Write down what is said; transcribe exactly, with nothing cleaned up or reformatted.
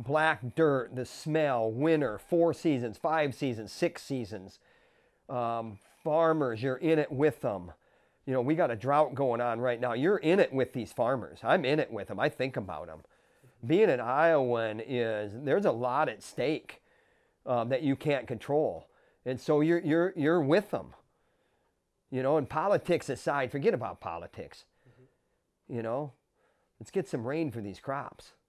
black dirt, the smell, winter, four seasons, five seasons, six seasons. Um, farmers, you're in it with them. You know, we got a drought going on right now. You're in it with these farmers. I'm in it with them. I think about them. Being an Iowan is, there's a lot at stake um, that you can't control. And so you're, you're, you're with them. You know, and politics aside, forget about politics. Mm-hmm. You know, let's get some rain for these crops.